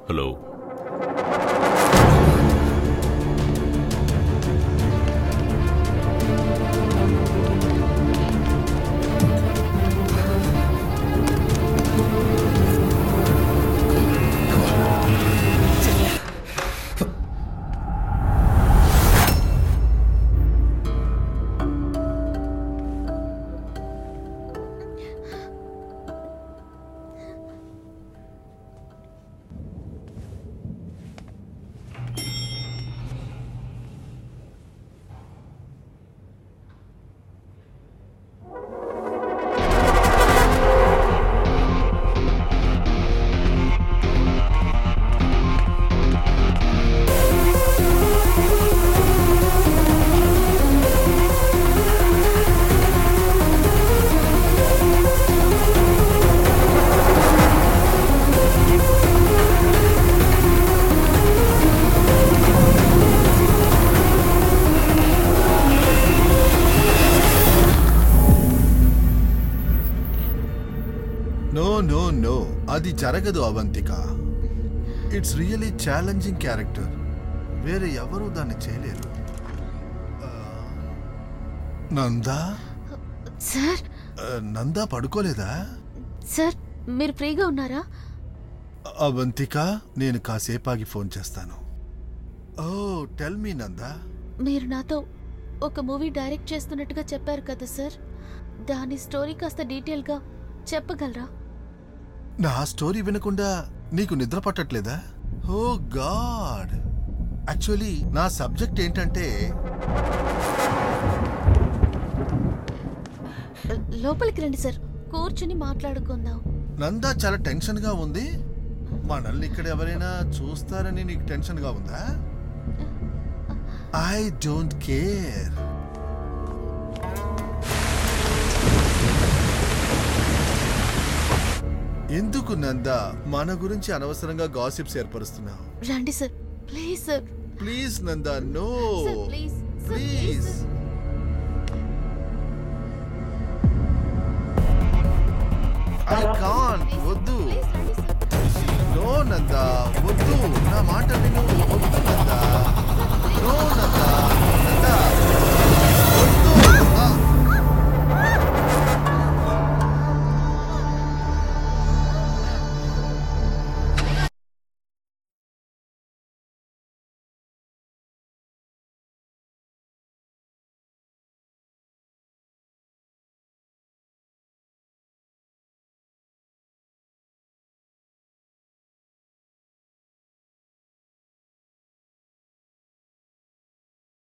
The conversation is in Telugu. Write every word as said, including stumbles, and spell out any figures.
హలో. నో నో నో అది జరగదు Avantika. It's really challenging character. వేరే ఎవరూ దాన్ని చేయలేరు. నందా సార్. నందా పడుకోలేదా? సార్ మీరు ఫ్రీగా ఉన్నారా? అవంతిక, నేను కాసేపాగి ఫోన్ చేస్తాను. Oh tell me Nanda. మీరు నాతో ఒక మూవీ డైరెక్ట్ చేస్తున్నట్టుగా చెప్పారు కదా సార్, దాని స్టోరీ కాస్త డీటెయిల్గా చెప్పగలరా? నా స్టోరీ వినకుండా నీకు నిద్ర పట్టట్లేదా? ఓ గాడ్, యాక్చువల్లీ నా సబ్జెక్ట్ ఏంటంటే... లోపలికి రండి సార్, కూర్చుని మాట్లాడుకుందాం. నందా చాలా టెన్షన్ గా ఉంది. మనల్ని ఇక్కడ ఎవరైనా చూస్తారని నీకు టెన్షన్ గా ఉందా? I don't care. ఎందుకు నందా మన గురించి అనవసరంగా గాసిప్స్ ఏర్పరుస్తున్నావు? రండి sir, please sir. Please Nanda, no please please. I can't. వద్దు. నో నందా, వద్దు. నా మాట విను. వద్దు నందా. నో నందా.